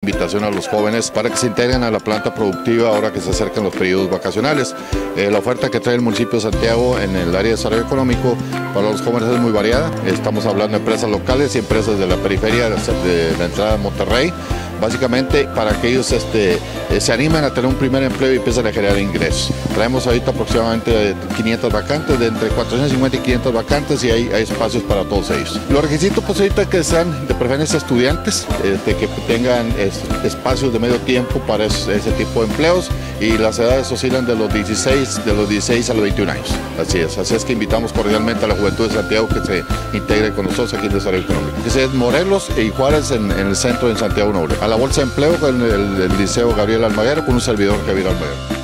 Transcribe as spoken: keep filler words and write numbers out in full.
Invitación a los jóvenes para que se integren a la planta productiva ahora que se acercan los periodos vacacionales. Eh, la oferta que trae el municipio de Santiago en el área de desarrollo económico para los jóvenes es muy variada. Estamos hablando de empresas locales y empresas de la periferia de la entrada de Monterrey, básicamente para que ellos este, se animen a tener un primer empleo y empiecen a generar ingresos. Traemos ahorita aproximadamente quinientas vacantes, de entre cuatrocientas cincuenta y quinientas vacantes, y hay, hay espacios para todos ellos. Los requisitos pues ahorita que sean de preferencia estudiantes, este, que tengan es, espacios de medio tiempo para es, ese tipo de empleos, y las edades oscilan de los dieciséis, de los dieciséis a los veintiún años. Así es, así es que invitamos cordialmente a la juventud de Santiago que se integre con nosotros aquí en Desarrollo Económico. Que es Morelos y Juárez en, en el centro de Santiago Noble. A la bolsa de empleo con el, el Liceo Gabriel Almaguer, con un servidor Javier Almaguer.